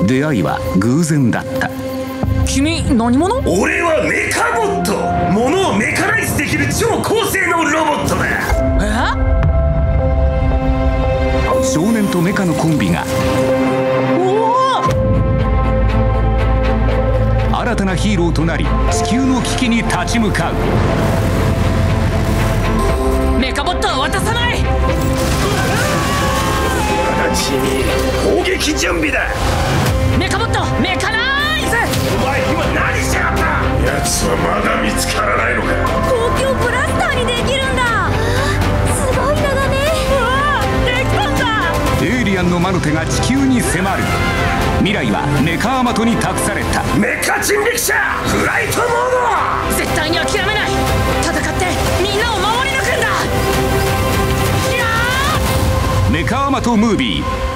出会いは偶然だった。 君何者？ 俺はメカボット。物をメカナイズできる超高性能ロボットだ。 少年とメカのコンビが新たなヒーローとなり地球の危機に立ち向かう。 メカボットは渡さない。 直ちに攻撃準備だ。 メカボットメカナイズ。 お前今何しやがった。奴はまだ見つからないのか。 公共ブラスターにできるんだ。すごいだがね。 できたんだ。 エイリアンの魔の手が地球に迫る。未来はメカアマトに託された。 メカ人力車フライトモード。 絶対に諦めない。戦ってみんなを守り抜くんだ。 メカアマトムービー